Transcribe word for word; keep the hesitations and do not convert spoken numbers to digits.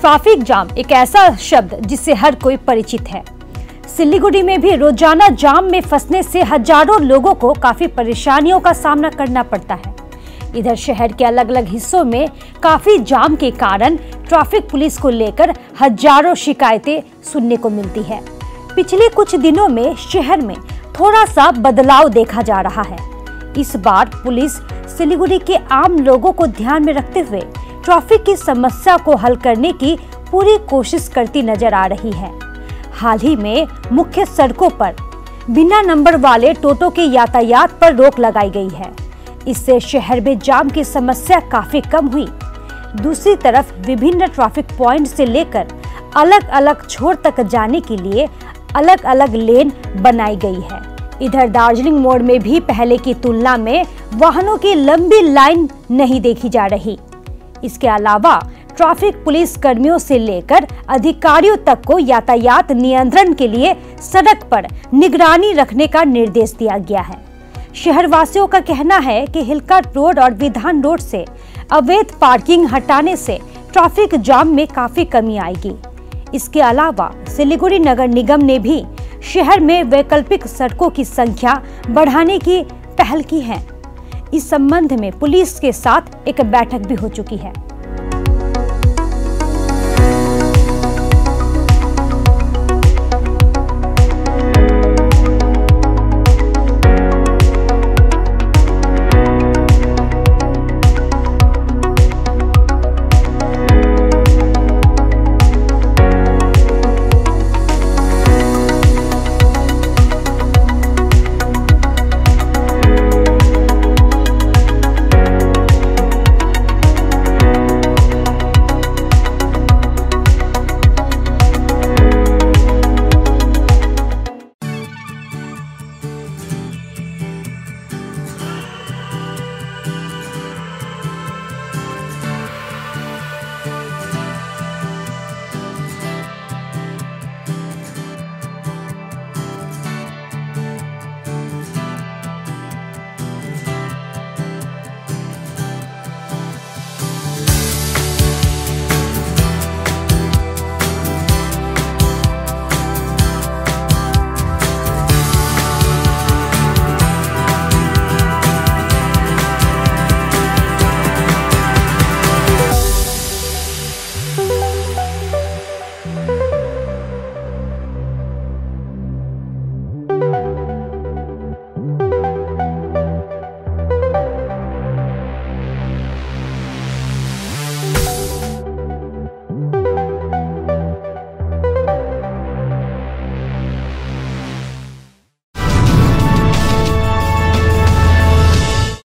Traffic jam एक ऐसा शब्द जिससे हर कोई परिचित है। सिलीगुड़ी में भी रोजाना जाम में फंसने से हजारों लोगों को काफी परेशानियों का सामना करना पड़ता है। इधर शहर के अलग अलग हिस्सों में काफी जाम के कारण ट्रैफिक पुलिस को लेकर हजारों शिकायतें सुनने को मिलती है। पिछले कुछ दिनों में शहर में थोड़ा सा बदलाव देखा जा रहा है। इस बार पुलिस सिलीगुड़ी के आम लोगों को ध्यान में रखते हुए ट्रैफिक की समस्या को हल करने की पूरी कोशिश करती नजर आ रही है। हाल ही में मुख्य सड़कों पर बिना नंबर वाले टोटो के यातायात पर रोक लगाई गई है। इससे शहर में जाम की समस्या काफी कम हुई। दूसरी तरफ विभिन्न ट्रैफिक पॉइंट से लेकर अलग अलग छोर तक जाने के लिए अलग अलग लेन बनाई गई है। इधर दार्जिलिंग मोड़ में भी पहले की तुलना में वाहनों की लंबी लाइन नहीं देखी जा रही। इसके अलावा ट्रैफिक पुलिस कर्मियों से लेकर अधिकारियों तक को यातायात नियंत्रण के लिए सड़क पर निगरानी रखने का निर्देश दिया गया है। शहरवासियों का कहना है कि हिलकाट रोड और विधान रोड से अवैध पार्किंग हटाने से ट्रैफिक जाम में काफी कमी आएगी। इसके अलावा सिलीगुड़ी नगर निगम ने भी शहर में वैकल्पिक सड़कों की संख्या बढ़ाने की पहल की है। इस संबंध में पुलिस के साथ एक बैठक भी हो चुकी है।